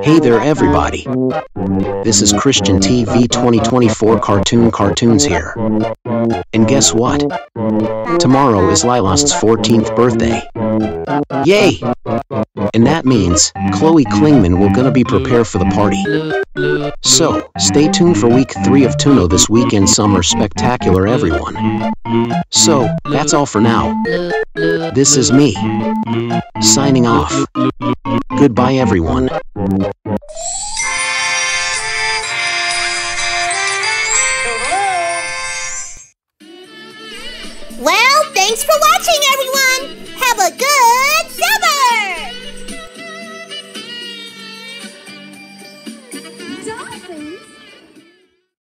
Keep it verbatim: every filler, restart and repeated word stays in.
Hey there everybody. This is Christian T V twenty twenty-four Cartoon Cartoons here. And guess what? Tomorrow is Lylosn's fourteenth birthday. Yay! And that means Chloe Klingman will gonna be prepared for the party. So, stay tuned for week three of Toono this weekend summer spectacular everyone. So, that's all for now. This is me, signing off. Goodbye everyone. Well, thanks for watching everyone! Have a good